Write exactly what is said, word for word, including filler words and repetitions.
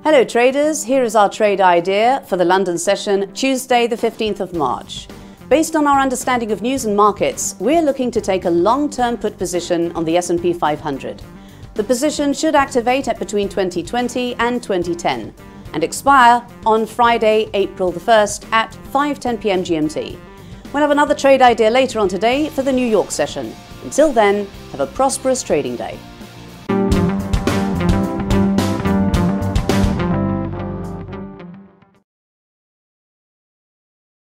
Hello traders, here is our trade idea for the London session, Tuesday the fifteenth of March. Based on our understanding of news and markets, we're looking to take a long-term put position on the S and P five hundred. The position should activate at between twenty twenty and twenty ten and expire on Friday, April the first at five ten p m G M T. We'll have another trade idea later on today for the New York session. Until then, have a prosperous trading day.